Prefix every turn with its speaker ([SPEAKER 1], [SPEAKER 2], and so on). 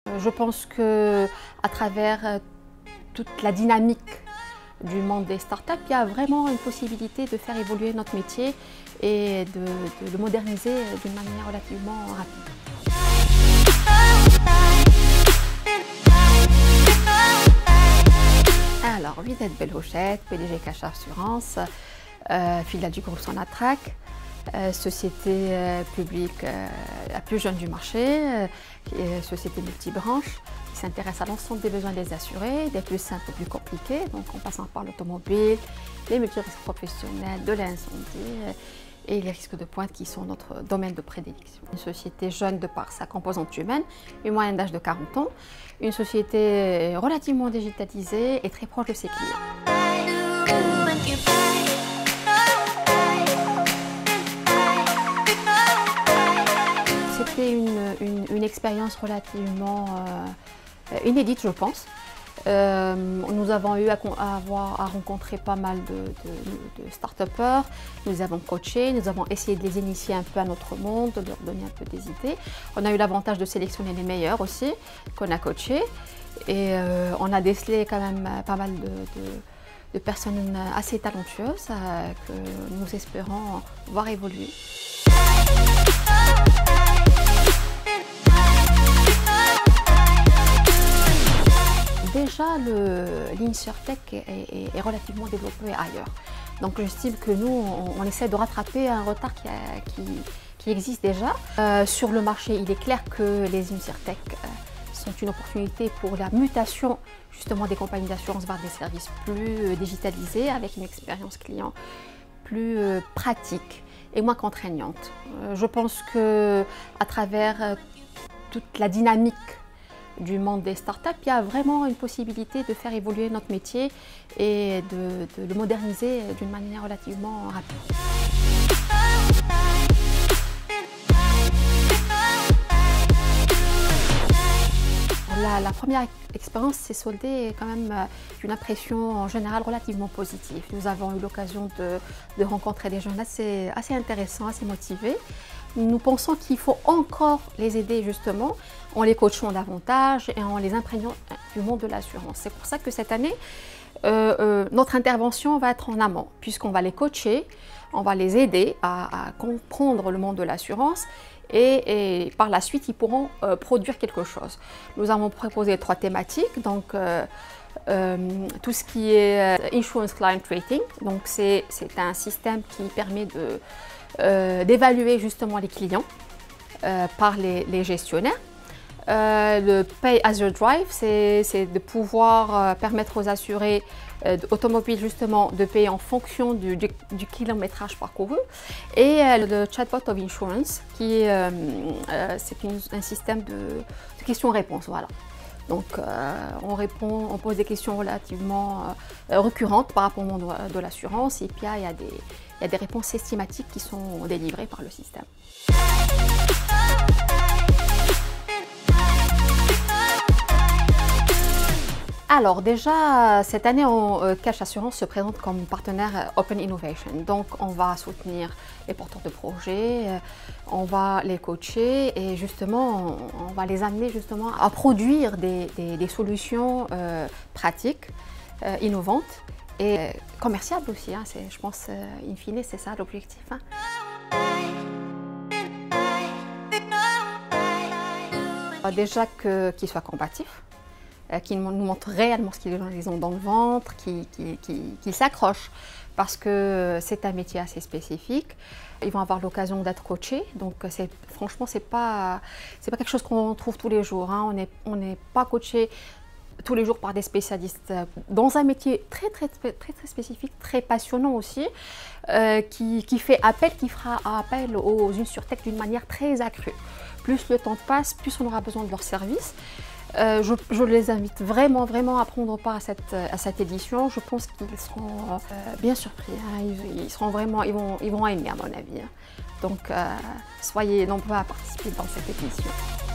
[SPEAKER 1] Je pense que à travers toute la dynamique du monde des startups, il y a vraiment une possibilité de faire évoluer notre métier et de le moderniser d'une manière relativement rapide. Alors, Wideth Belhochette, PDG Cash Assurance, filiale du groupe Sonatrach, société publique la plus jeune du marché, société multibranche qui s'intéresse à l'ensemble des besoins des assurés, des plus simples aux plus compliqués, donc en passant par l'automobile, les multirisques professionnels, de l'incendie et les risques de pointe qui sont notre domaine de prédilection. Une société jeune de par sa composante humaine, une moyenne d'âge de 40 ans, une société relativement digitalisée et très proche de ses clients. C'était une expérience relativement inédite, je pense. Nous avons eu à rencontrer pas mal de start-upers, nous avons coaché, nous avons essayé de les initier un peu à notre monde, de leur donner un peu des idées. On a eu l'avantage de sélectionner les meilleurs aussi, qu'on a coachés, et on a décelé quand même pas mal de personnes assez talentueuses que nous espérons voir évoluer. Déjà, l'InsurTech est relativement développé ailleurs. Donc j'estime que nous, on essaie de rattraper un retard qui existe déjà. Sur le marché, il est clair que les InsurTech sont une opportunité pour la mutation justement des compagnies d'assurance vers des services plus digitalisés, avec une expérience client plus pratique et moins contraignante. Je pense qu'à travers toute la dynamique du monde des startups, il y a vraiment une possibilité de faire évoluer notre métier et de le moderniser d'une manière relativement rapide. La première expérience s'est soldée quand même d'une impression en général relativement positive. Nous avons eu l'occasion de rencontrer des jeunes assez intéressants, assez motivés. Nous pensons qu'il faut encore les aider justement en les coachant davantage et en les imprégnant du monde de l'assurance. C'est pour ça que cette année, notre intervention va être en amont, puisqu'on va les coacher, on va les aider à comprendre le monde de l'assurance et par la suite, ils pourront produire quelque chose. Nous avons proposé 3 thématiques, donc tout ce qui est Insurance Client Rating, donc c'est un système qui permet d'évaluer justement les clients par les gestionnaires. Le Pay as you drive, c'est de pouvoir permettre aux assurés automobiles justement de payer en fonction du kilométrage parcouru. Et le Chatbot of Insurance, qui c'est un système de questions-réponses. Voilà. Donc on pose des questions relativement récurrentes par rapport au monde de l'assurance, et puis il y a des réponses estimatiques qui sont délivrées par le système. Alors déjà, cette année, Cash Assurance se présente comme partenaire Open Innovation. Donc on va soutenir les porteurs de projets, on va les coacher et justement, on va les amener justement à produire des solutions pratiques, innovantes et commerciables aussi. Hein. Je pense, in fine, c'est ça l'objectif. Hein. Déjà qu'ils soient combatifs, qui nous montrent réellement ce qu'ils ont dans le ventre, qui s'accrochent parce que c'est un métier assez spécifique. Ils vont avoir l'occasion d'être coachés, donc franchement, c'est pas quelque chose qu'on trouve tous les jours. Hein. On n'est pas coaché tous les jours par des spécialistes dans un métier très spécifique, très passionnant aussi, qui fera appel aux InsurTech d'une manière très accrue. Plus le temps passe, plus on aura besoin de leurs services. Je les invite vraiment à prendre part à cette édition. Je pense qu'ils seront bien surpris. Hein. Ils vont aimer à mon avis. Hein. Donc soyez nombreux à participer dans cette édition.